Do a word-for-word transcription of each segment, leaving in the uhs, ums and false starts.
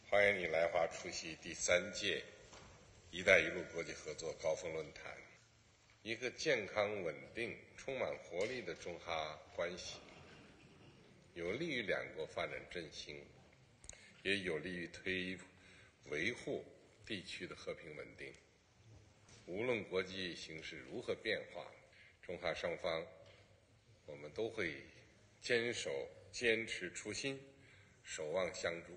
欢迎你来华出席第三届“一带一路”国际合作高峰论坛。一个健康、稳定、充满活力的中哈关系，有利于两国发展振兴，也有利于推维护地区的和平稳定。无论国际形势如何变化，中哈双方我们都会坚守、坚持初心，守望相助，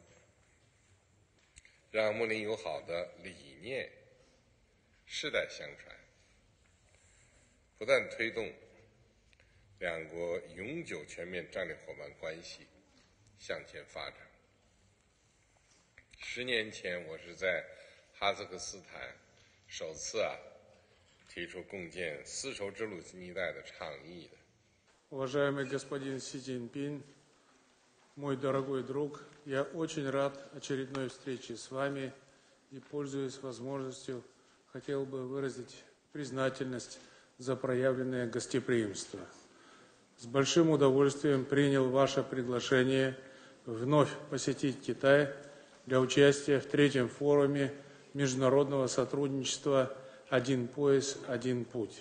让睦邻友好的理念世代相传，不断推动两国永久全面战略伙伴关系向前发展。十年前，我是在哈萨克斯坦首次啊提出共建丝绸之路经济带的倡议的。 Уважаемый господин Си Цзиньпин, мой дорогой друг, я очень рад очередной встрече с вами и, пользуясь возможностью, хотел бы выразить признательность за проявленное гостеприимство. С большим удовольствием принял ваше приглашение вновь посетить Китай для участия в третьем форуме международного сотрудничества «Один пояс, один путь».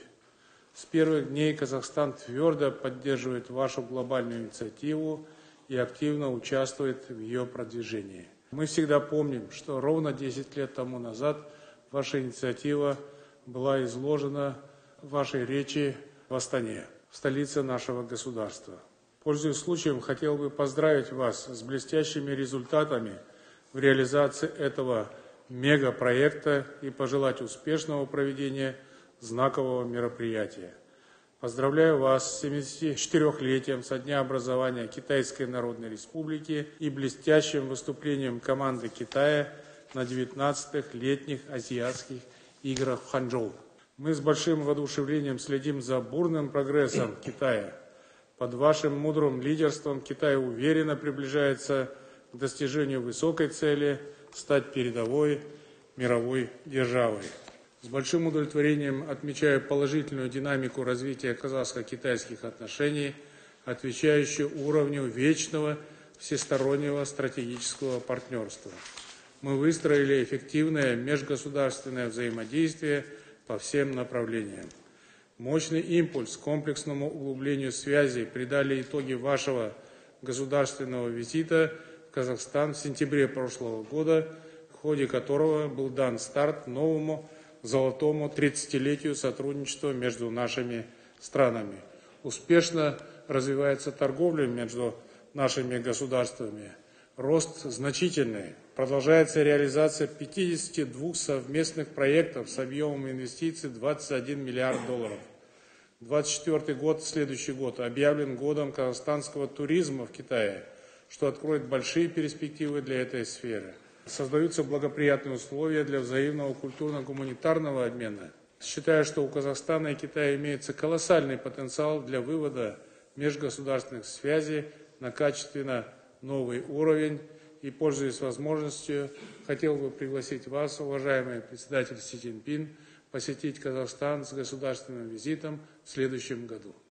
С первых дней Казахстан твердо поддерживает вашу глобальную инициативу и активно участвует в ее продвижении. Мы всегда помним, что ровно десять лет тому назад ваша инициатива была изложена в вашей речи в Астане, в столице нашего государства. Пользуясь случаем, хотел бы поздравить вас с блестящими результатами в реализации этого мегапроекта и пожелать успешного проведения знакового мероприятия. Поздравляю вас с семидесятичетырёхлетием со дня образования Китайской Народной Республики и блестящим выступлением команды Китая на девятнадцатых летних азиатских играх в Ханчжоу. Мы с большим воодушевлением следим за бурным прогрессом Китая. Под вашим мудрым лидерством Китай уверенно приближается к достижению высокой цели стать передовой мировой державой. С большим удовлетворением отмечаю положительную динамику развития казахско-китайских отношений, отвечающую уровню вечного всестороннего стратегического партнерства. Мы выстроили эффективное межгосударственное взаимодействие по всем направлениям. Мощный импульс к комплексному углублению связей придали итоги вашего государственного визита в Казахстан в сентябре прошлого года, в ходе которого был дан старт новому золотому тридцатилетию сотрудничества между нашими странами. Успешно развивается торговля между нашими государствами. Рост значительный. Продолжается реализация пятидесяти двух совместных проектов с объемом инвестиций двадцать один миллиард долларов. двадцать четвёртый год, следующий год, объявлен годом казахстанского туризма в Китае, что откроет большие перспективы для этой сферы. Создаются благоприятные условия для взаимного культурно-гуманитарного обмена. Считаю, что у Казахстана и Китая имеется колоссальный потенциал для вывода межгосударственных связей на качественно новый уровень. И, пользуясь возможностью, хотел бы пригласить вас, уважаемый председатель Си Цзиньпин, посетить Казахстан с государственным визитом в следующем году.